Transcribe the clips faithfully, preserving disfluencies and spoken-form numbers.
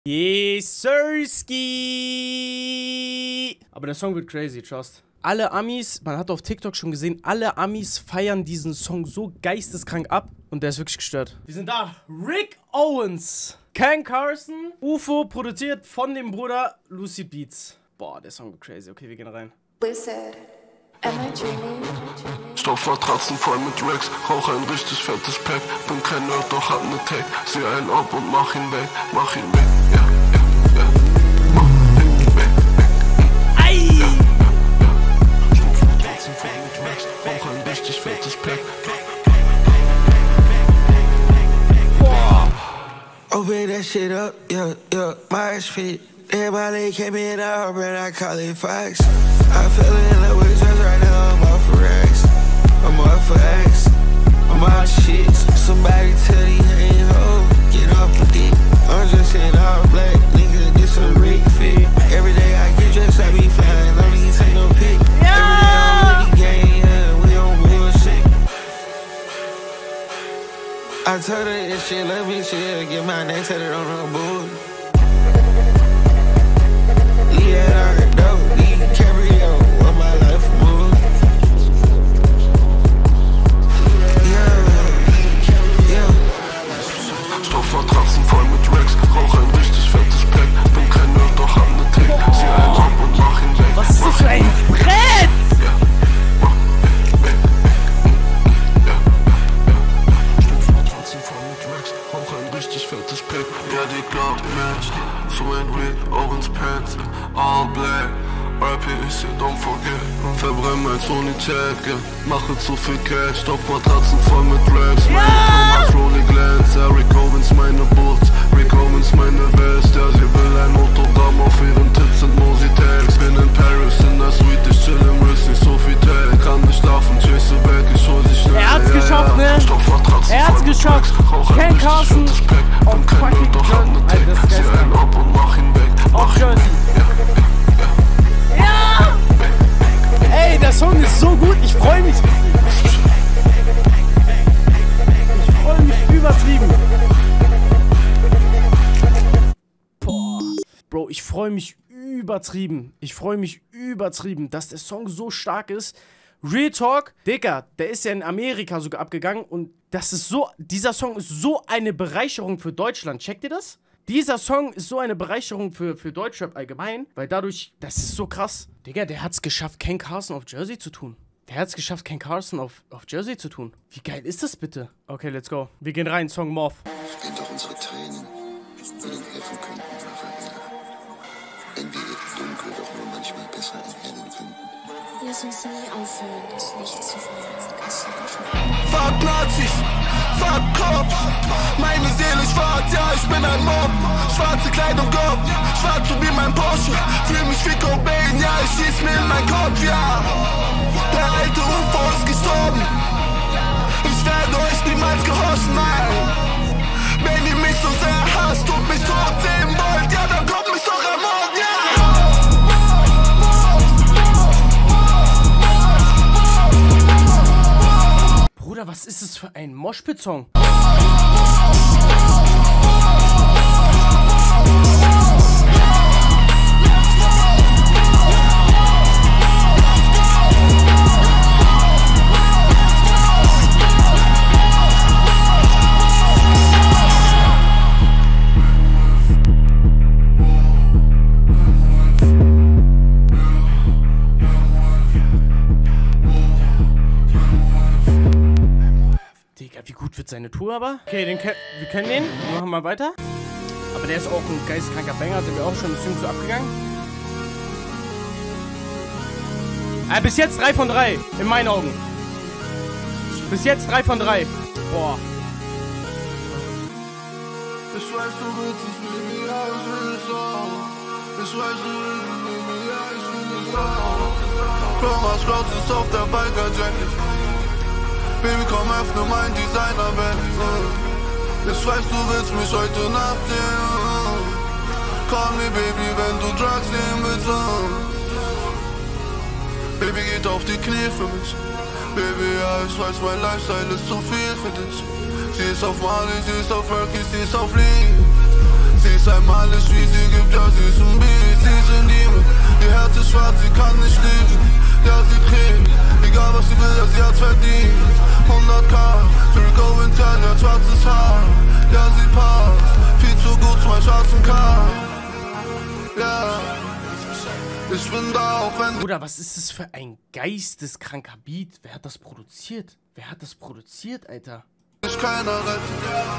Yes, Sirski! Aber der Song wird crazy, trust. Alle Amis, man hat auf TikTok schon gesehen, alle Amis feiern diesen Song so geisteskrank ab. Und der ist wirklich gestört. Wir sind da. Rick Owens. Ken Carson. U F O produziert von dem Bruder Lucid Beats. Boah, der Song wird crazy. Okay, wir gehen rein. Wizard. Am I dreaming? Stoffmatratzen voll mit Racks, rauch ein richtig fettes Pack. Bin kein Nerd, doch hat ne Tag. Seh einen ab und mach ihn weg, mach ihn weg, ja, ja, ja. Mach ihn weg, weg. Ei! Ja, ja, ja. Stoffmatratzen voll mit Racks, rauch ein richtig fettes Pack. Open that shit up, yeah, yeah, my feet. Everybody came in out, but I call it Fox. I fell in love with drugs right now, I'm off for X. I'm off for X. I'm out shit. Somebody tell these ain't hoes, get off the dick. I'm just in all black, nigga, this a Rick fit. Every day I get dressed, I be flying, don't even take no pic. Yeah. Every day I'm really gang, yeah, we on bullshit. I told her this shit, let me chill, get my name tatted on her board. Stoffmatratzen voll mit Racks, rauch ein richtig fettes Pack. Bin kein Nerd, doch hab ne Tag. Seh einen ab und mach ihn weg. Was ist das für ein Brett? Ja, mach ihn weg. Ja, ja, ja. Stoffmatratzen voll mit Racks, rauch ein richtig fettes Pack. Ja, die glaubt matcht so ein Rick Owens Pants. All black, R P ist hier, don't forget. Verbrenn mein Sony-Tag, yeah. Mache zu viel Cash. Stoffmatratzen voll mit Racks. Meine Thomas Rolling Glance, ja, Rick Owens meine Boots. Rick Owens meine West, ja, sie will ein Autogramm auf ihren Tits und Mosi-Tags. Bin in Paris, in der Suite, ich chill im Wrist, nicht so viel Tag. Kann nicht schlafen, chase weg, ich hol sie schnell. Er hat's ja, geschafft, ja. ne? Stoffmatratzen Er hat's voll mit geschafft. Racks, rauch ein Ken richtig Carson fettes Pack. auf Bin kein fucking Nerd, doch hab ne Alter, das Tag. ist Seh geil. einen ab und mach ihn weg, Auf mach ihn Jersey. weg. Ja, ja, ja. Ja! Ey, der Song ist so gut, ich freue mich. Ich freue mich übertrieben. Boah. Bro, ich freue mich übertrieben. Ich freue mich übertrieben, dass der Song so stark ist. Real Talk, Digga, der ist ja in Amerika sogar abgegangen und das ist so, dieser Song ist so eine Bereicherung für Deutschland. Checkt ihr das? Dieser Song ist so eine Bereicherung für, für Deutschrap allgemein, weil dadurch, das ist so krass. Digga, der hat's geschafft, Ken Carson auf Jersey zu tun. Der hat's geschafft, Ken Carson auf, auf Jersey zu tun. Wie geil ist das bitte? Okay, let's go. Wir gehen rein, Song Morph. Wenn doch unsere Tränen ihnen helfen könnten, Raffaella. Wenn wir ihr Dunkel doch nur manchmal besser erkennen finden. Lass uns nie aufhören, das Licht zu verlieren. Fuck Nazis, fuck Cops. Meine Seele schwarz, ja, ich bin ein Mob. Schwarze Kleidung, Kopf, schwarz so wie mein Porsche. Fühl mich wie Cobain, ja, ich schieß mir in meinen Kopf, ja. Der alte U F O ist gestorben. Ich werde euch niemals gehorchen, nein. Wenn ihr mich so sehr hasst und mich tot sehen wollt, ja, dann kommt mich doch ermorden, ja. Bruder, was ist das für ein Moshpit-Song? Wie gut wird seine Tour aber? Okay, den wir können den. Wir machen mal weiter. Aber der ist auch ein geisteskranker Banger. Sind wir auch schon ein bisschen so abgegangen. Ah, bis jetzt drei von drei. In meinen Augen. Bis jetzt drei von drei. Boah. Ich weiß, du willst es mit mir, ja, ich will es auch. Ich weiß, du willst es mit mir, ja, ich will es auch. Thomas Cross ist auf der Biker Jacket. Baby, komm, öffne mein Designer-Bett. Ich weiß, du willst mich heute Nacht sehen. Call me, Baby, wenn du Drugs nehmen willst. Baby, geht auf die Knie für mich. Baby, ja, ich weiß, mein Lifestyle ist zu viel für dich. Sie ist auf Mali, sie ist auf Worky, sie ist auf Lean. Sie ist einmalig, wie sie gibt, ja sie ist ein Biest. Sie ist in Liebe, ihr Herz ist schwarz, sie kann nicht lieben. Ja sie trägt, egal was sie will, ja sie hat's verdient. hunderttausend, Jericho Winter, sie hat schwarzes Haar. Ja sie passt, viel zu gut zu meinem schwarzen Car. Ja, ich bin da auch wenn... Bruder, was ist das für ein geisteskranker Beat? Wer hat das produziert? Wer hat das produziert, Alter? Ich keiner retten.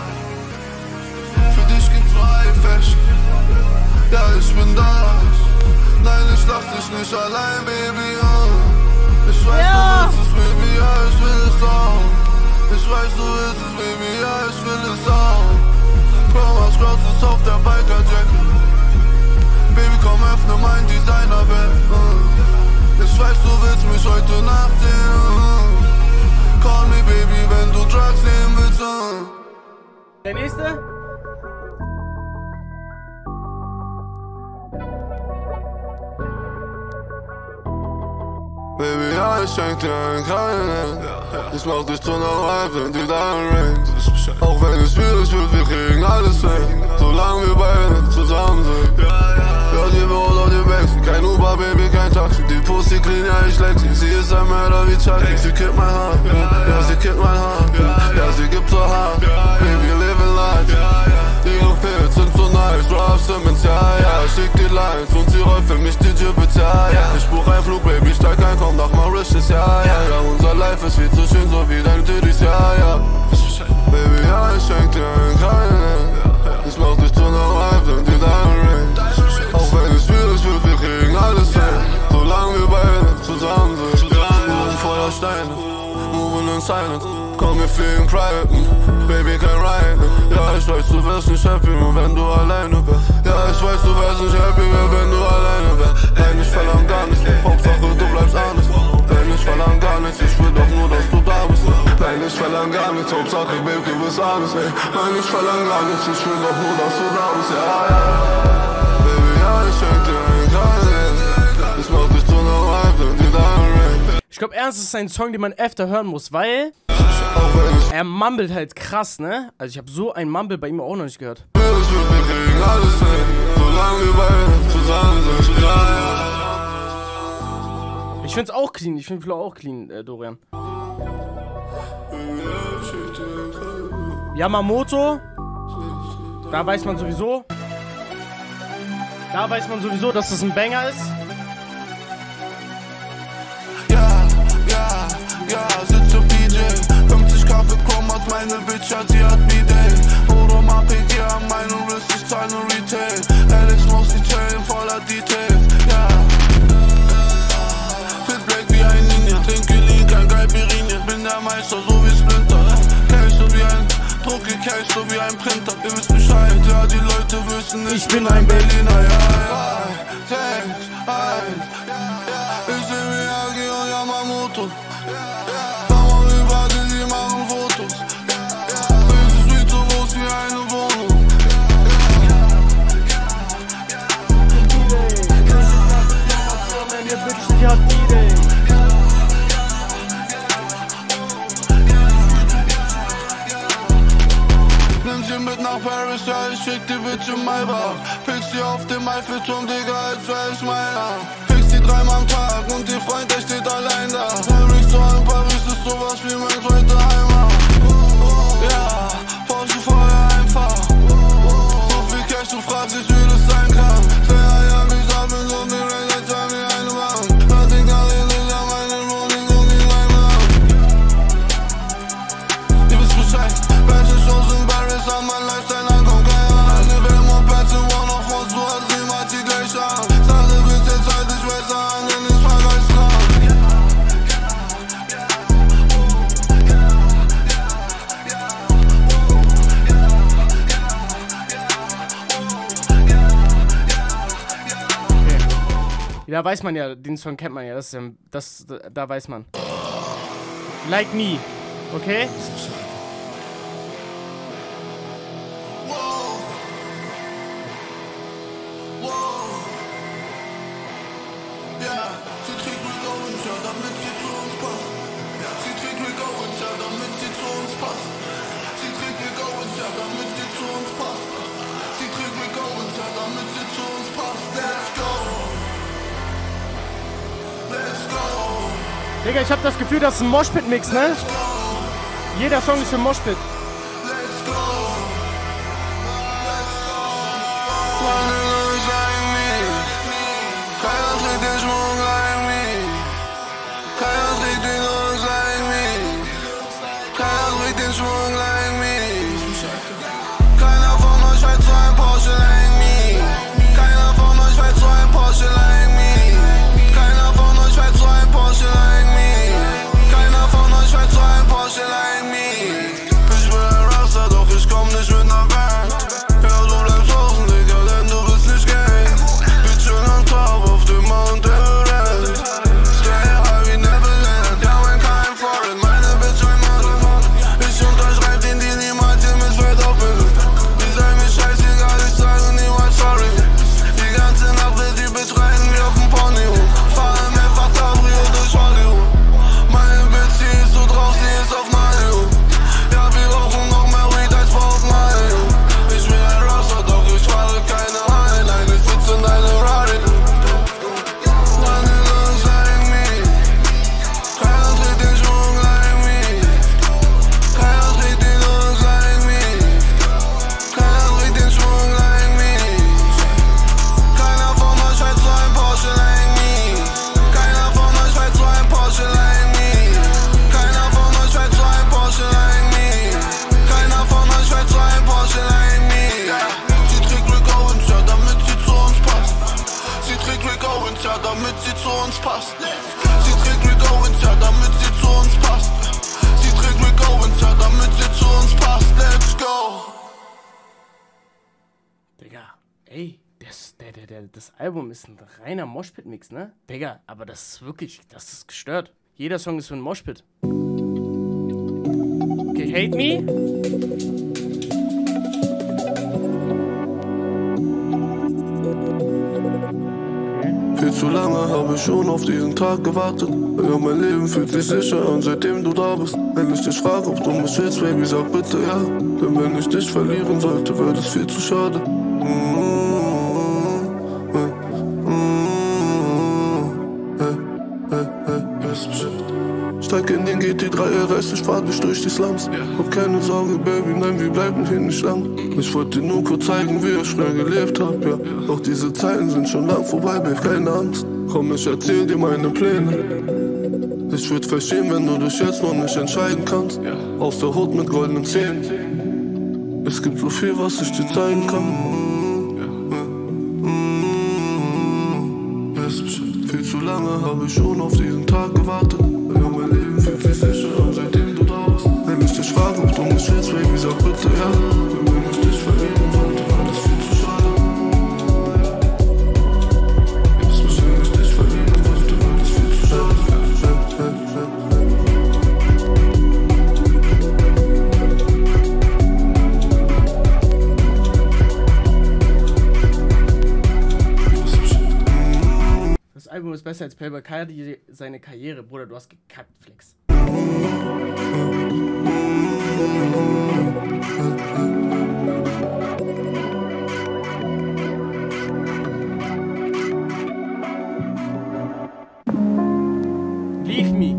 Für dich gibt's nur ein Fashion. Ja, ich bin da. Nein, ich lass dich nicht allein, Baby. Oh. Ich weiß, ja. Du willst es, Baby, ja, ich will es auch. Ich weiß, du willst es, Baby, ja, ich will es auch. Thomas Cross ist auf der Biker-Jacket. Baby, komm, öffne mein Designer-Bett. Oh. Ich weiß, du willst mich heute Nacht sehen. Oh. Call me, Baby, wenn du Drugs nehmen willst. Oh. Der nächste? Baby, ja, ich schenk dir einen kleinen. Ich mach dich zu einer Wife, wenn die deinen Ring. Auch wenn es schwierig wird, wir kriegen alles hin. Solange wir beide zusammen sind. Ja, die Brot auf die Bags, kein Uber, Baby, kein Taxi. Die Pussy clean, ja, ich leck sie. Sie ist ein Mörder wie Chucky. Sie killt mein Haar, ja, sie killt mein Haar. Ja, sie gibt so hart, Baby, living life. Ihre Pills sind so nice, Rob Simmons, ja, ja. Schick die Lines und sie rollt für mich die Gibbets, ja, ja. Ich buch ein Flug, Baby, steig ein, komm nach Mauritius, ja, ja. Ja, unser Life ist viel zu schön, so wie dein Titties, ja, ja. Baby, ja, ich schenk dir einen kleinen. Ich mach dich zu einer Wife, wenn die deinen Ring. Auch wenn es schwierig wird, wir kriegen alles hin. Solange wir beide zusammen sind. Moving Feuersteine, moving in silence. Komm, wir fliegen private, Baby, kein Ryan. Ja, ich weiß, du wirst nicht happy, nur wenn du alleine bist. Ja, ich weiß, du wirst nicht happy, wenn du alleine bist. Nein, ich verlang gar nichts, Hauptsache du bleibst honest. Nein, ich verlang gar nichts, ich will doch nur, dass du da bist. Nein, ich verlang gar nichts, Hauptsache, Baby, du bist honest. Nein, ich verlang gar nichts, ich will doch nur, dass du da bist. Ja, ja, Baby, ja, ich schenk dir einen kleinen. Ich mach dich zu einer Wife, wenn die deinen Ring. Ich glaube, ernst ist ein Song, den man öfter hören muss, weil er mumbelt halt krass, ne? Also ich habe so ein Mumble bei ihm auch noch nicht gehört. Ich find's auch clean, ich find Flow auch clean, äh, Dorian. Yamamoto, da weiß man sowieso. Da weiß man sowieso, dass das ein Banger ist. Ja, ja, ja, sitze P J. fünfzig Kaffee kommen aus meine Bitch, ja, sie hat B-Day. Oder mach ich hier an meinem Wrist, ich zahle Retail. Alex muss die Chain voller Details, ja. Fit Black wie ein Ninja, trinke Lean, kein Caipirinha. Bin der Meister, so wie Splinter. Cash so wie ein, drucke Cash so wie ein Printer. Ihr wisst Bescheid, ja, die Leute wissen nicht, ich bin ein Berliner, ja, ja. sechs, eins, ich seh Miyagi und Yamamoto. Dauer über die, die machen Fotos. Dieses Street so groß wie eine Wohnung. Nimm sie mit nach Paris, ja, ich schick die Bitch in Maybach. Pick sie auf dem Eiffelturm, Digga, als wär ich meiner. Pick sie dreimal am Tag und ihr Freund, der steht allein da. Paris zu in Paris ist sowas wie mein zweiter Heimat. Ja, Porsche vorher einfach. So viel Cash, du fragst dich, wie das sein kann. Sehr ja, mich ab in so viel Rain, als wär mir eine Wand. Hört den Karin nicht an meinen Wohnung und in meinem Namen. Ihr wisst Bescheid, welche Shows in Paris an mein Lifestyle ankommt, keine Ahnung. Wir werden more Plätze, one of us, du hast niemals die gleiche an. Sage bis jetzt halt ich besser an, denn ich frag euch dran. Da weiß man ja, den Song kennt man ja, das, das, da weiß man. Like Me, okay? Sie trägt Rico ins Jahr, damit sie zu uns passt. Sie trägt Rico Go ins Jahr, damit sie zu uns passt. Let's go. Let's go. Digga, ich hab das Gefühl, das ist ein Moshpit-Mix, ne? Jeder Song ist für Moshpit. Let's go. Meine Leute sagen mir, keiner trägt den Schwung like me. Keiner trägt den Schwung like me. Keiner trägt den Schwung like me. Keiner von euch fährt so ein Porsche like me. Keiner von euch fährt so ein Porsche like me. Keiner von euch fährt so ein Porsche like me. Keiner von euch fährt so ein Porsche like me. Ich bin ein Raster, doch ich komm nicht mit ner Band. Ja, du bleibst draußen, Digga, denn du bist nicht Gang. Wir chillen on top auf dem Mount Everest. Stay high wie Neverland. Ja, mein kein Foreign, meine Bitch ein Model. Ich unterschreib den Deal niemals, ihr müsst verdoppeln. Die sei mir scheißegal, ich sage niemals sorry. Die ganze Nacht will die Bitch reiten wie auf dem Ponyhof. Fahren mehrfach Cabrio durch Hollywood. Meine Bitch, die ist so drauf, die ist auf Mario. Ja, wir rauchen noch mehr Weed als Bob Mario. Ich bin ein Roster, doch ich fahre keine Highline. Ich sitze in einem Rari. Meine Leute sagen mir, keiner trägt den Schwung like me. Keiner trägt den Schwung like me. Keiner trägt den Schwung like me. Keiner von euch fährt so ein Porsche like me. Keiner von euch fährt so ein Porsche like me. Keiner von euch fährt so ein Porsche like me. Keiner von euch fährt so ein Porsche like me. Sie trägt Rick Owens, ja, damit sie zu uns passt. Sie trägt Rick Owens, ja, damit sie zu uns passt. Sie trägt Rick Owens, ja, damit sie zu uns passt. Sie trägt Rick Owens, ja, damit sie zu uns passt. Let's go. Digga, ey, das, der, der, der, das Album ist ein reiner Moshpit-Mix, ne? Digga, aber das ist wirklich, das ist gestört. Jeder Song ist für ein Moshpit. Okay, Hate Me? Viel zu lange habe ich schon auf diesen Tag gewartet. Ja, mein Leben fühlt sich sicher an, seitdem du da bist. Wenn ich dich frage, ob du mich willst, Baby, sag bitte ja. Denn wenn ich dich verlieren sollte, wäre das viel zu schade. Steig in den G T drei R S, ich fahr dich durch die Slums. Hab keine Sorge, Baby, nein, wir bleiben hier nicht lang. Ich wollte dir nur kurz zeigen, wie ich schnell gelebt hab, ja. Doch diese Zeiten sind schon lang vorbei, Babe, keine Angst. Komm, ich erzähl dir meine Pläne. Ich würd verstehen, wenn du dich jetzt noch nicht entscheiden kannst. Aus der Hut mit goldenen Zähnen. Es gibt so viel, was ich dir zeigen kann. Viel zu lange habe ich schon auf diesen Tag gewartet. Ja, mein Leben fühlt sich sicher an, seitdem du da bist. Wenn ich dich frage, ob du mich willst, Baby, sag bitte ja. Denn wenn ich dich verlieren sollte, war das viel zu schade. Wenn ich dich verlieren sollte, war das viel zu schade. Das Album ist besser als Playboy Cardi, seine Karriere. Bruder, du hast gekackt, Flex. Leave Me.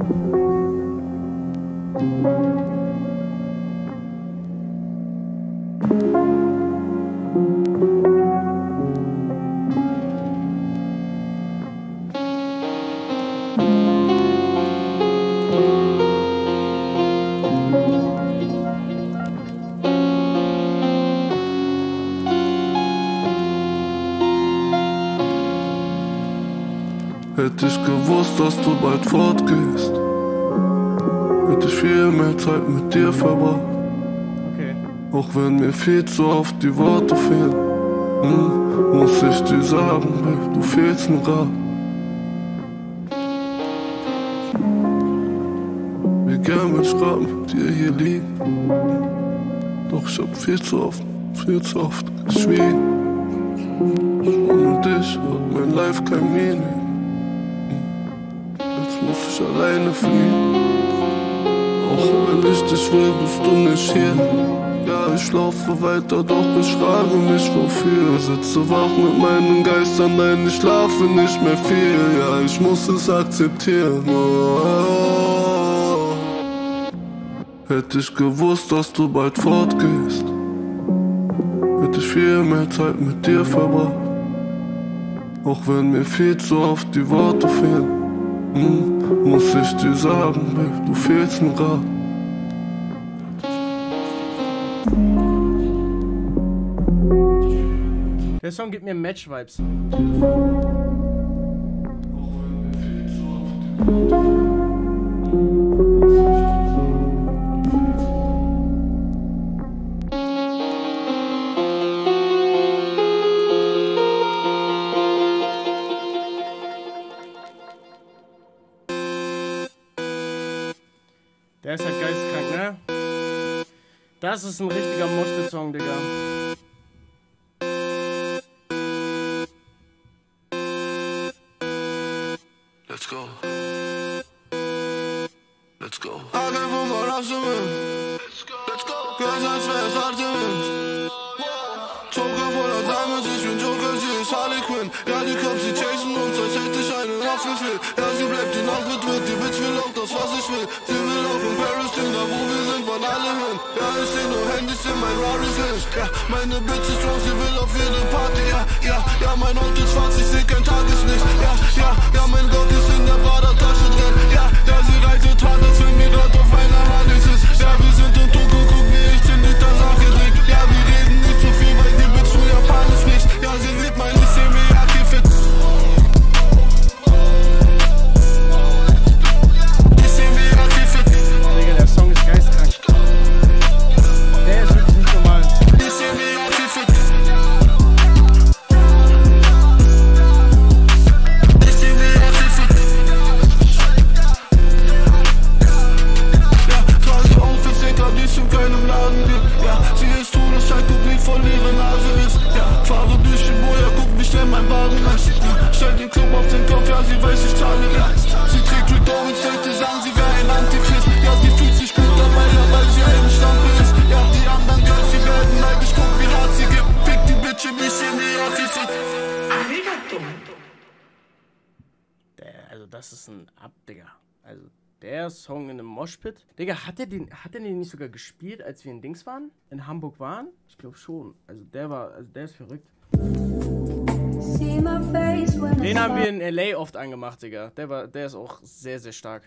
Hätte ich gewusst, dass du bald fortgehst, hätte ich viel mehr Zeit mit dir verbracht. Okay. Auch wenn mir viel zu oft die Worte fehlen, hm, muss ich dir sagen, Babe, du fehlst mir grad. Wie gern will ich grad mit dir hier liegen, doch ich hab viel zu oft, viel zu oft geschwiegen. Ohne dich hat mein Life kein Meaning. Jetzt muss ich alleine fliehen. Auch wenn ich dich will, bist du nicht hier. Ja, ich laufe weiter, doch ich frage mich wofür. Sitze wach mit meinen Geistern, nein, ich schlafe nicht mehr viel. Ja, ich muss es akzeptieren. Oh. Hätte ich gewusst, dass du bald fortgehst, hätte ich viel mehr Zeit mit dir verbracht. Auch wenn mir viel zu oft die Worte fehlen, hm, muss ich dir sagen, Babe, du fehlst mir grad. Der Song gibt mir Match-Vibes. Der ist halt geisteskrank, ne? Das ist ein richtiger Moshpit-Song, Digga. Let's go. Let's go. Alle vom Rassen. Let's go. Let's go. Ganz als wär's harte Wind. Joker voller Diamonds, ich bin Joker, sie ist Harley Quinn. Ja, die Cops, sie chasen uns, als hätte ich einen Waffenfilm. Ja, sie bleibt die Nacht betritt, die Bitch will auch das, was ich will. Sie will auch in Paris stehen, da wo wir sind, wollen alle hin. Ja, ich seh nur Handys in mein Rari's Licht. Ja, meine Bitch ist strong, sie will auf jede Party. Ja, ja, ja, mein Auto ist schwarz, ich seh kein Tageslicht. Ja, ja, ja, mein Gott ist in der Badertasche drin. Ja, ja, sie reitet hart, als wenn mir grad auf einer Harleys ist. Ja, wir sind in Toko, guck wie ich in die Sache drin. Ja, wir reden nicht so viel, weil die Bitch nur Japanisch spricht. Ja, sie liebt mein Semi-Aki-Fit. Digga, der Song ist geistkrank. Der ist wirklich nicht normal. Also das ist ein Ab, Digga. Also der Song in einem Moshpit. Digga, hat er den, hat er den nicht sogar gespielt, als wir in Dings waren? In Hamburg waren? Ich glaube schon. Also der war, also der ist verrückt. Den haben wir in L A oft angemacht, Digga. Der war, der ist auch sehr, sehr stark.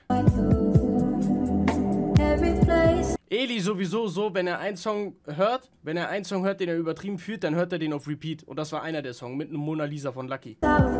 Eli sowieso so, wenn er einen Song hört, wenn er einen Song hört, den er übertrieben fühlt, dann hört er den auf Repeat. Und das war einer der Songs mit einem Mona Lisa von Lucky.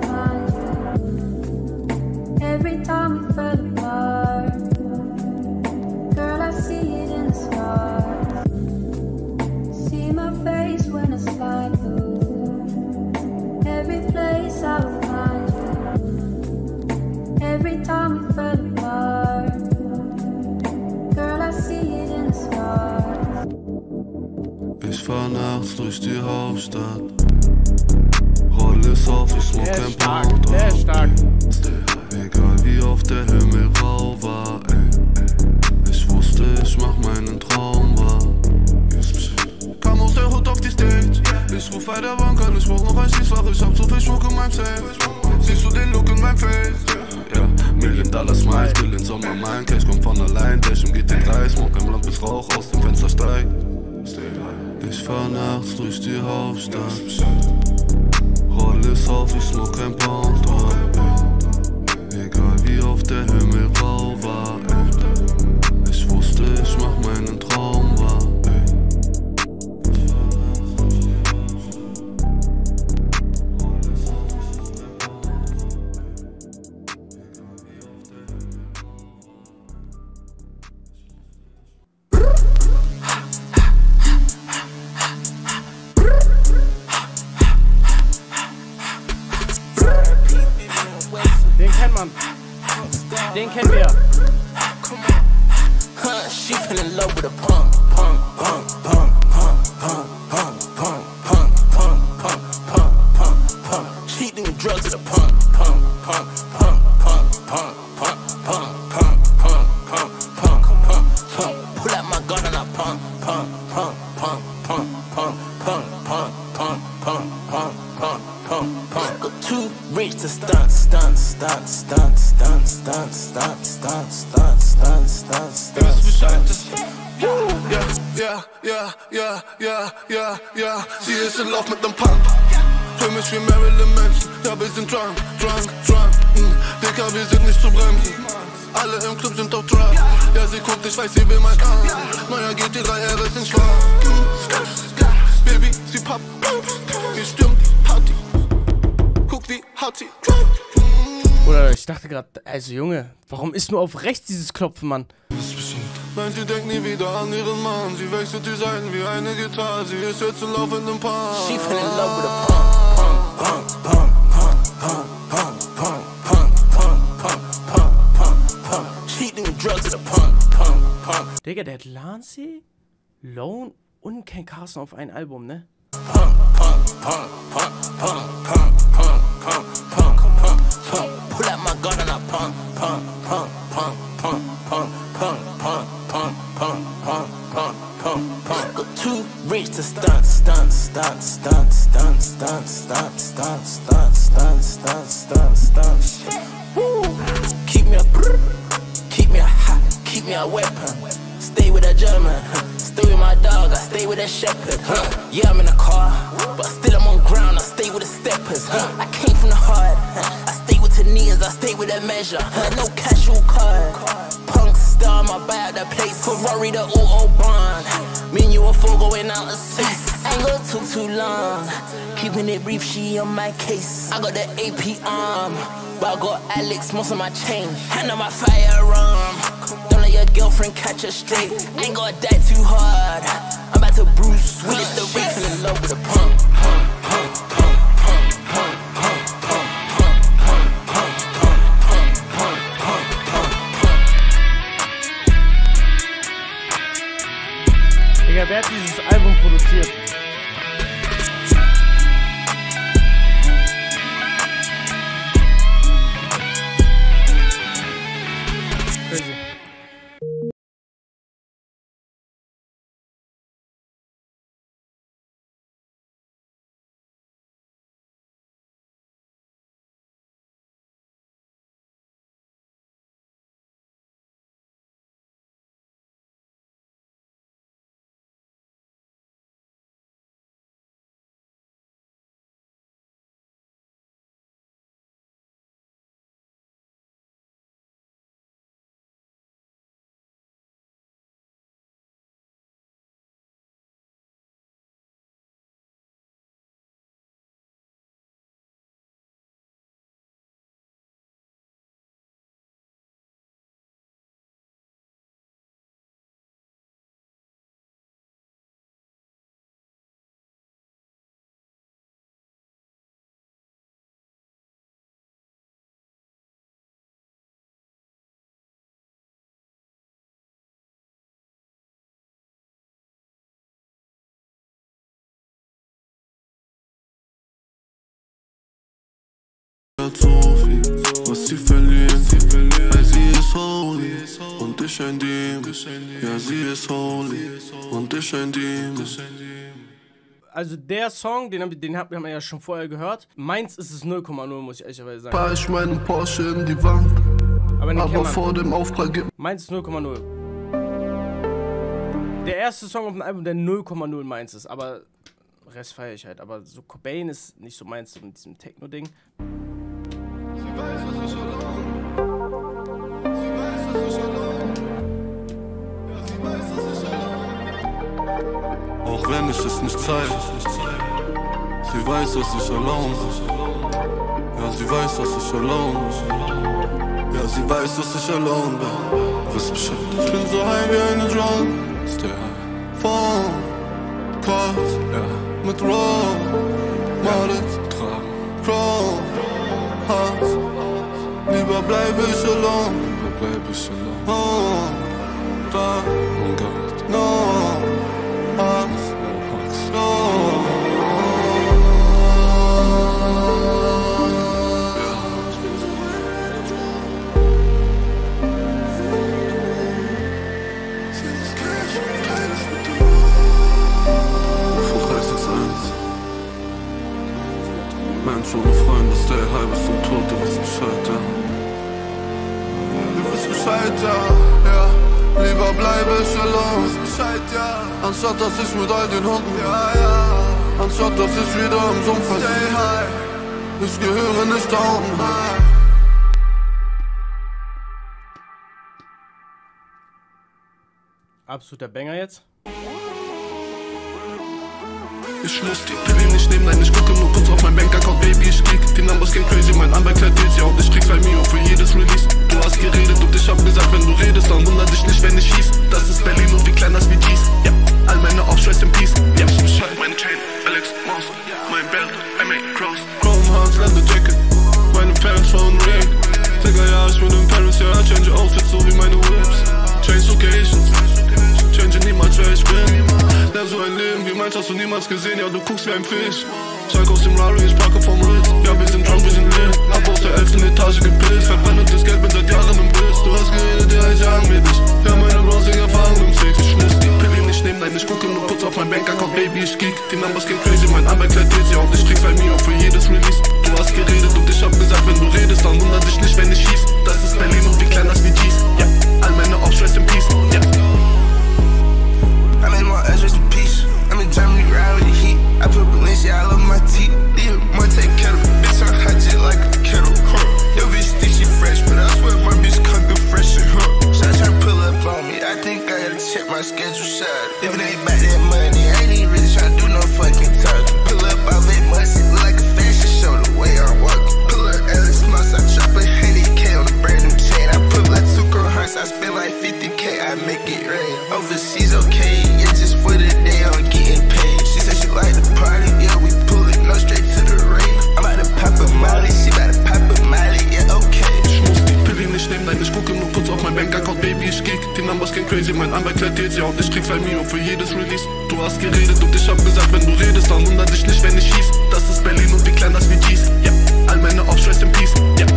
Every time we fell apart, girl, I see it in the stars. See my face when I slide through every place I would find you. Every time we fell apart, girl, I see it in the stars. Ich fahr nachts durch die Hauptstadt, roll es auf, ich smoke ein Pound. Der ist stark. Egal wie oft der Himmel grau war, ey. Ich wusste, ich mach meinen Traum wahr. Kam aus der Hut auf die Stage. Ich ruf bei der Bank an, ich brauch noch ein Schließfach. Ich hab so viel Schmuck in meinem Safe. Siehst du den Look in meinem Face? Ja, Million Dollar Smiles, Bill in Sommer, mein Cash kommt von allein. Dash im G T drei, Smoke im Land bis Rauch aus dem Fenster steigt. Ich fahr nachts durch die Hauptstadt, roll es auf, ich smoke ein Pound ab, ey. Egal wie oft der Himmel grau war, ey. Ich wusste, ich mach meinen Traum wahr, ey. Den kennt man. Den kennen wir. She fell in love with a punk, punk, punk, punk, punk, punk, punk, punk, punk, punk, punk, punk, punk. She doing drugs with a punk, punk, punk, punk, punk, punk, punk, punk, punk, punk, punk, punk, punk, punk. Pull out my gun and I punk, punk, punk, punk. pump. Got too rich to stunt, stunt, stunt, stunt, stunt, stunt, stunt, stunt, stunt, stunt, stunt, stunt, stunt. Ja, ja, ja, ja, ja, ja, ja. Sie ist in Lauf mit nem Pump. Für mich wie Marilyn Manson. Ja, wir sind drunk, drunk, drunk. Mm. Dicker, wir sind nicht zu bremsen. Alle im Club sind auf Drug. Ja, sie guckt, ich weiß, sie will mein Arm. Neuer G T drei R ist in Schwarz. Baby, sie pappt. Wir stürmen die Party. Guck, wie hart sie. Oder ich dachte gerade, also Junge, warum ist nur auf rechts dieses Klopfen, Mann? Nein, sie denkt nie wieder an ihren Mann. Sie wechselt die Seiten wie eine Gitarre. Sie ist jetzt in laufendem Paar. She fell in love with a pump, pump, pump, pump, pump, pump, pump, pump, pump, pump, pump, pump, pump. She doing drugs with a pump, pump, pump. Digga, der hat Lancy, Lone und Ken Carson auf ein Album, ne? Pump, pump, pump, pump, pump, pump, pump, pump, pump, pump, pump. Pull out my gun and I pump, pump, pump, pump, pump, pump, pump, pump, pump, pump, pump, pump, pump, pump. Got too rich to stunt, stunt, stunt, stunt, stunt, stunt, stunt, stunt, stunt, stunt, stunt, stunt, stunt. Woo. Keep me a, keep me a hot, keep me a weapon. Stay with a German, stay with my dog, I stay with a shepherd. Huh? Yeah, I'm in a car, but still I'm on ground, I stay with the steppers. Huh? I came from the heart, huh? I stay with Tanias, I stay with a measure. Huh? No casual card, punk star, my buy out the place. Ferrari the Autobahn, me and you are four going out of space. Ain't gonna talk too long, keeping it brief, she on my case. I got the A P arm, but I got Alex, most of my chain. Hand on my firearm, don't let your girlfriend catch her straight. Ain't gonna die too hard, I'm about to Bruce Willis the rape. Fell in love with a pump, pump, pump, pump, pump, pump, pump, pump, pump, pump, pump, pump, pump, pump, pump, pump. Digga, wer hat dieses Album produziert? Crazy. So viel, was sie verlieren, weil sie ist holy und ich ein Demon. Ja, sie ist holy und ich ein Demon. Also der Song, den, hab, den haben wir ja schon vorher gehört. Meins ist es null Komma null, muss ich ehrlicherweise sagen. Fahr ich meinen Porsche in die Wand, aber, aber vor dem Aufprall gibt meins ist null Komma null. Der erste Song auf dem Album, der null Komma null meins ist, aber Rest feiere ich halt. Aber so Cobain ist nicht so meins, so mit diesem Techno-Ding. Sie weiß, dass ich allein bin. Sie weiß, dass ich allein bin. Ja, sie weiß, dass ich allein bin. Auch wenn ich es nicht zeige. Sie weiß, dass ich allein bin. Ja, sie weiß, dass ich allein bin. Ja, sie weiß, dass ich allein bin. Wisst Bescheid. Ich bin so high wie eine Drug. Stay high. Phone, Calls, ja. Mit Raw, Models, Chrome, Hearts. Lieber bleib ich alone. Lieber bleib ich alone. Oh, da, oh Gott. No, Hearts, no. Mensch ohne Freude. Freunde, stay high bis zum Tod, du wirst Bescheid, ja. Du wirst Bescheid, ja, ja. Lieber bleibe ich alone, du wirst Bescheid, ja. Anstatt dass ich mit all den Hunden, ja, ja. Anstatt dass ich wieder im Sumpf fest. Stay high, ich gehöre nicht da unten. Absoluter Banger jetzt. Ich muss die Pille nicht nehmen, nein, ich gucke nur kurz auf mein Bankaccount, Baby, ich krieg die Numbers gehen crazy, mein Anwalt klärt ja und ich krieg zwei Mio für jedes Release. Du hast geredet und ich hab gesagt, wenn du redest, dann wundert dich nicht, wenn ich schieß. Das ist Berlin und wie klein das wie G's. Ja, all meine Ops, rest in peace. Ja, ich Bescheid, meine Chain, Alex Mouse, mein Belt, M A Cross, Chrome Hearts, Leather Jacket, meine Parents von Rain. Digga, ja, ich bin in Paris, ja, change Outfits so wie meine Whips. Change Locations, change niemals, wer ich bin. Leb so ein Leben, wie meins hast du niemals gesehen, ja, du guckst wie ein Fisch. Zeig aus dem Rari, ich packe vom Ritz. Ja, wir sind drunk, wir sind lit. Hab aus der elften Etage gepisst. Verbrennendes Geld, bin seit Jahren im Biss. Du hast geredet, ja, ich jagen mir dich. Ja, meine Browsing-Erfahrung im Sex. Ich muss die Pille nicht nehmen, nein, ich gucke nur kurz auf mein Bankaccount, Baby, ich geek. Die Numbers gehen crazy, mein Anwalt klärt ja und ich krieg zwei Mio für jedes Release. Du hast geredet und ich hab gesagt, wenn du redest, dann wundert dich nicht, wenn ich schieß. Das ist Berlin und wie klein das wie G's. Ja, all meine Ops, rest in peace. Ja. I made my ass rest in peace. I'm in Germany, ride with the heat. I put Balenciaga all over my teeth. Leave more take kettle. Bitch, I'm hot jet like a kettle. Huh. Your bitch think she fresh, but I swear my bitch come through fresh and huh. Shot try to pull up on me. I think I gotta check my schedule, shot. If it ain't about that money, I ain't even really tryna do no fucking talking. Pull up all that musty, look like a fashion show the way I'm walking. Pull up Alex Moss, I drop a hundred K on a brand new chain. I put like two girl hearts, I spend like fifty K, I make it rain. Overseas, okay, yeah, just for the day I'm getting paid. She said she like the party, yeah, we pull it, no straight to the rave. I'm about to pop a molly, she about to pop a molly, yeah, okay. Ich muss die Pille nicht nehmen, nein, ich gucke nur kurz auf mein Bankaccount, Baby, ich geek. Die Numbers gehen crazy, mein Anwalt klärt ja und ich krieg zwei Mio für jedes Release. Du hast geredet und ich hab gesagt, wenn du redest, dann wundert dich nicht, wenn ich schieß. Das ist Berlin und wie klein das wie G's. Ja, all meine Ops, rest in peace. Ja.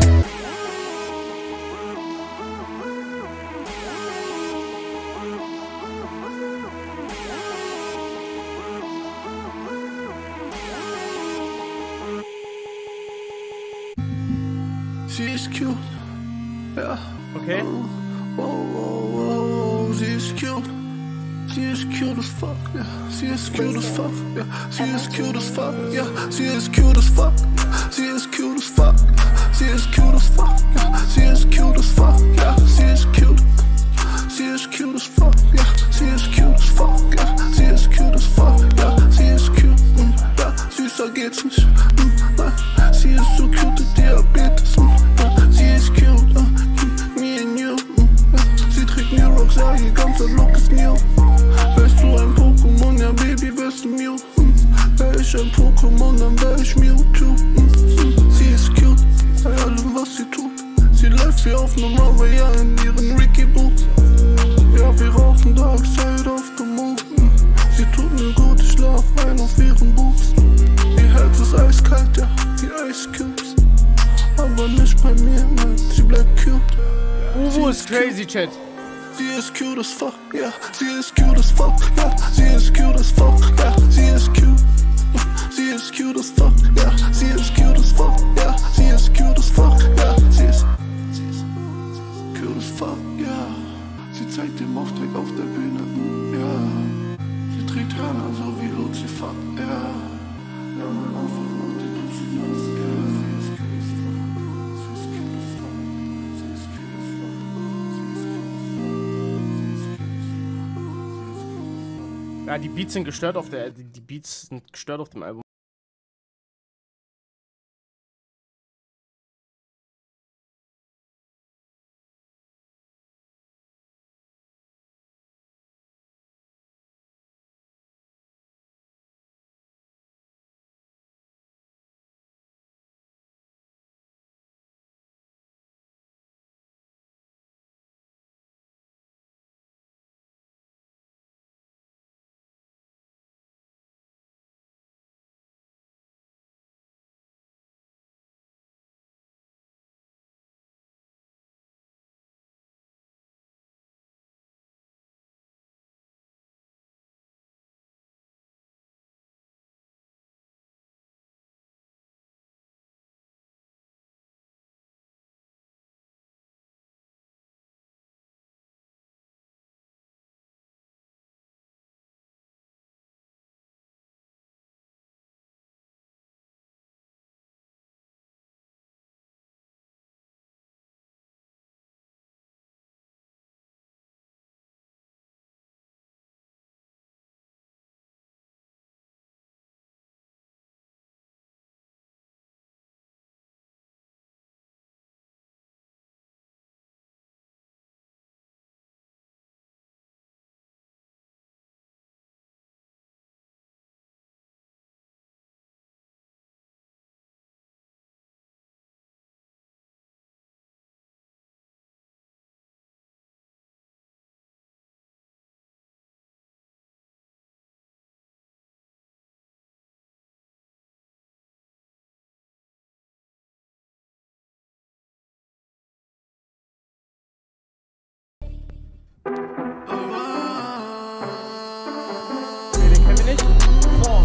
Sie ist cute, ja. Okay. Oh, oh, oh, oh, sie ist cute. Sie ist cute as fuck, ja. Sie ist cute as fuck, ja. Sie ist cute as fuck, ja. Sie ist cute as fuck, sie ist cute as fuck. Sie ist cute as fuck, ja. Sie ist cute as fuck, ja. Sie ist cute. Sie ist cute as fuck, ja. Sie ist cute as fuck, ja. Sie ist cute as fuck, ja. Sie ist cute, mm, ja. Süßer geht's nicht, mm, nein. Sie ist so cute, Diabetes, mm, ja. Sie ist cute, uh, mm, me and you, mm, ja. Sie trägt New Rocks, ja, ihr ganzer Look ist new. Wärst du ein Pokémon, ja, Baby, wärst du Mew, mm. Wär ich ein Pokémon, dann wär ich Mewtwo, mm, mm. Sie ist cute, bei allem, was sie tut. Sie läuft wie auf einem Runway, ja, in ihren Ricky Boots. Ja, wir rauchen Dark Side of the Moon. Sie tut mir gut, ich schlaf ein auf ihren Boobs. Ihr Herz ist eiskalt, ja, wie Ice Cubes. Aber nicht bei mir, nein, sie bleibt cute. Uwu ist crazy, Chat. Sie ist cute as fuck, ja, sie ist cute as fuck, ja, sie ist cute as fuck, ja, sie ist cute. Sie ist cute as fuck, ja, sie ist cute as fuck, ja, sie ist cute as fuck, ja, sie ist cute as fuck, ja. Sie zeigt den Auftrag auf der Bühne, ja. Sie trägt Hörner so wie Lucifer, ja. Ja, mein Auftrag macht die Lucy nass, ja. Sie ist cute as fuck, sie ist cute as fuck, sie ist cute as fuck, sie ist cute as fuck. Ja, die Beats sind gestört auf der, die, die Beats sind gestört auf dem Album. Nee, den kennen wir nicht. Boah.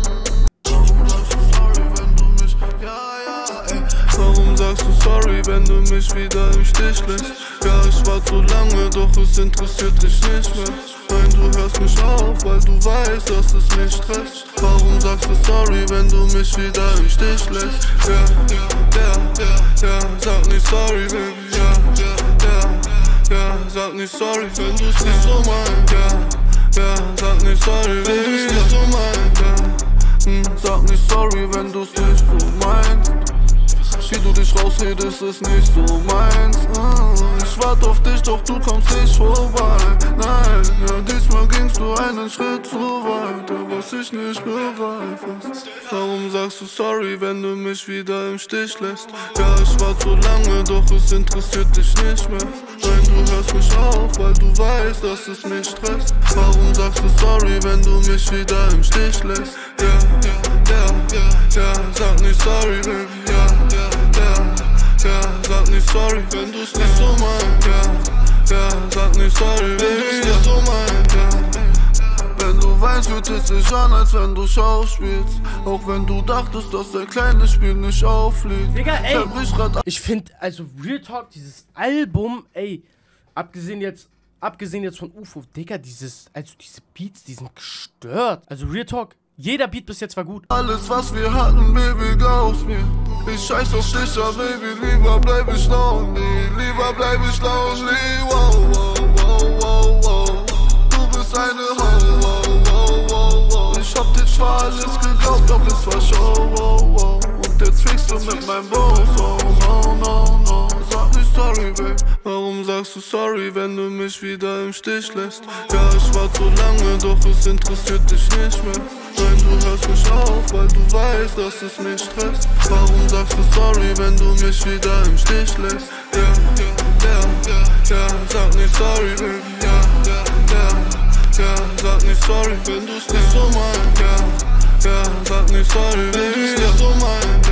Warum sagst du sorry, wenn du mich wieder im Stich lässt? Ja, ich war zu lange, doch es interessiert dich nicht mehr. Nein, du hörst mich auf, weil du weißt, dass es mich stresst. Warum sagst du sorry, wenn du mich wieder im Stich lässt? Ja, ja, ja, ja, sag nicht sorry, baby, ja, ja, ja, sag nicht sorry, wenn du's nicht so meinst. Ja, ja, sag nicht sorry, wenn du's nicht so meinst. Ja, hm, sag nicht sorry, wenn du's nicht so meinst. Wie du dich rausredest, ist nicht so meins. Ich warte auf dich, doch du kommst nicht vorbei. Nein, ja, diesmal gingst du einen Schritt zu weit, da was ich nicht bereit ist. Warum sagst du sorry, wenn du mich wieder im Stich lässt? Ja, ich war zu lange, doch es interessiert dich nicht mehr. Nein, du hörst mich auf, weil du weißt, dass es mich stresst. Warum sagst du sorry, wenn du mich wieder im Stich lässt? Ja, ja, ja, ja, ja, sag nicht sorry, baby, ja, ja. Ja, ja, sag nicht sorry, wenn du's nicht so meinst. Ja, ja, sag nicht sorry, wenn du's nicht so meinst. Ja. Wenn du weinst, fühlt es sich an, als wenn du schauspielst. Auch wenn du dachtest, dass dein kleines Spiel nicht auffliegt. Digga, ey, ich find, also Real Talk, dieses Album, ey, abgesehen jetzt, abgesehen jetzt von U F O, Digga, dieses, also diese Beats, die sind gestört. Also Real Talk. Jeder Beat bis jetzt war gut. Alles, was wir hatten, Baby, glaub's mir. Ich scheiß auf dich, ja, Baby, lieber bleib ich lonely. Lieber bleib ich lonely, wow, wow, wow, wow, wow. Du bist eine Ho, wow, wow, wow, wow. Ich hab dir zwar alles geglaubt, doch es war Show, wow, wow. Und jetzt fickst du mit meinem Boss, oh, no, no, no. Sag nicht sorry, babe. Warum sagst du sorry, wenn du mich wieder im Stich lässt? Ja, ich war zu lange, doch es interessiert dich nicht mehr. Nein, du hörst mich auf, weil du weißt, dass es mich stresst. Warum sagst du sorry, wenn du mich wieder im Stich lässt? Ja, ja, ja, ja, sag nicht sorry, baby. Ja, ja, ja, ja, sag nicht sorry, wenn du's nicht so meinst. Ja, ja, sag nicht sorry, wenn du's nicht so meinst.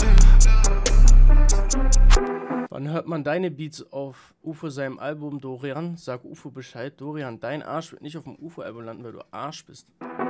Ja. Wann hört man deine Beats auf U F O seinem Album Dorian? Sag U F O Bescheid. Dorian, dein Arsch wird nicht auf dem U F O-Album landen, weil du Arsch bist.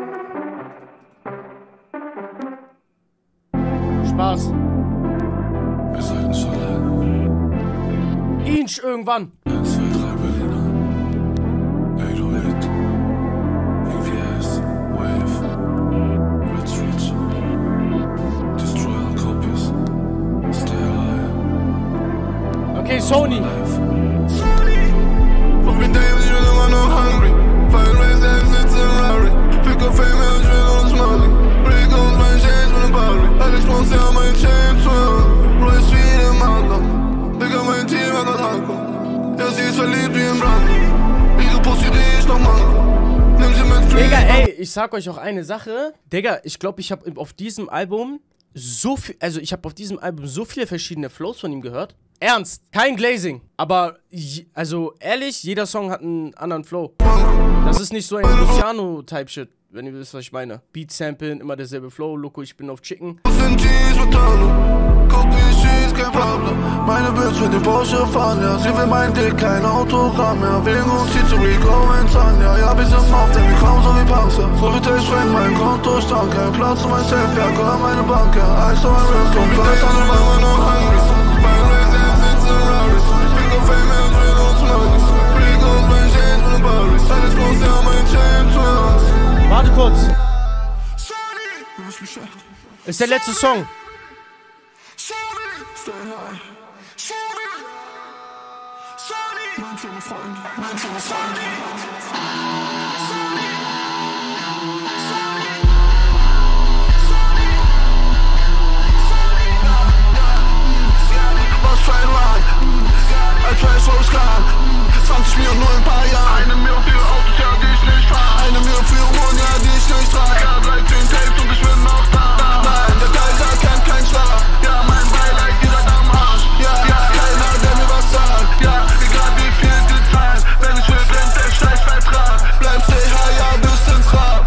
Spaß. Wir sollten schon lernen. Inch irgendwann. eins, zwei, drei Berliner. acht null acht. V V S. Wave. Red Switch. Destroy all copies. Stay high. Okay, Sony. Sony. But we damn, you know I'm not hungry. Fire race and sits in Rari. Pick up fame and drill on money. Break on my change with a Barry. Alles muss ja mein Chain twirlen. Bro, ist wie im Adler. Digga, mein Team hat das Hardcore. Ja, sie ist verliebt wie im Brand. Ihre Pussy riech noch Mango. Nimm sie mit Free. Digga, ey, ich sag euch auch eine Sache. Digga, ich glaube, ich habe auf diesem Album so viel, also ich habe auf diesem Album so viele verschiedene Flows von ihm gehört. Ernst, kein Glazing. Aber, also ehrlich, jeder Song hat einen anderen Flow. Das ist nicht so ein Luciano-Type-Shit, wenn ihr wisst, was ich meine. Beat samplen, immer derselbe Flow. Loco, ich bin auf Chicken. Kein Problem. Meine Bitch mit dem Porsche fahren, ja. Sie will mein Dick, kein Autogramm mehr. Wegen uns zieht zu Rico ins an, ja. Ja, bis zum Auf, denn wir kommen so wie Panzer. So wie Tisch, wenn mein Konto stand, kein Platz für mein Safe, ja. Komm, meine Bank, ja. Eis so ein Risk, und Preis an den Wangen noch hungry. Fire Race and sits in Rari. Pick up fame and drill on money. Rico, mein Change with a Barry. Alles muss ja mein Chain twirlen. Warte kurz. Sony. Du bist bescheuert. Ist der letzte Song. Stay high. Sony. Sony. Mein schöner Freund. Mein schöner Freund. Sony. Sony. Sony. Sony. Was für ein Ride. Als wäre es, wo es kann. zwanzig Millionen nur in ein paar Jahren. Eine Million für Autos, ja, die ich nicht fahr. Eine Million für Uhren, ja, die ich nicht trage. Ja, dreizehn Tapes und ich bin noch da. Nein, der Kaiser kennt keinen Schlaf. Ja, mein Beileid, ihr seid am Arsch. Ja, ja, keiner, der mir was sagt. Ja, egal wie viel die zahlen. Wenn ich will, brennt der Scheißvertrag. Bleib stay high, ja, bis ins Grab.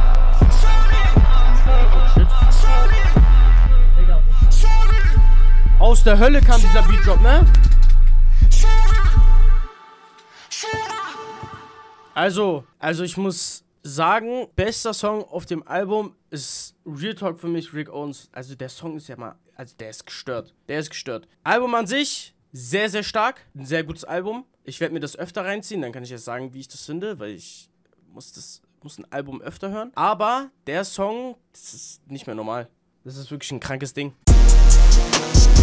Aus der Hölle kam dieser Beat Drop, ne? Also, also ich muss sagen, bester Song auf dem Album ist Real Talk für mich, Rick Owens. Also der Song ist ja mal, also der ist gestört. Der ist gestört. Album an sich, sehr, sehr stark. Ein sehr gutes Album. Ich werde mir das öfter reinziehen, dann kann ich jetzt sagen, wie ich das finde, weil ich muss das, muss ein Album öfter hören. Aber der Song, das ist nicht mehr normal. Das ist wirklich ein krankes Ding.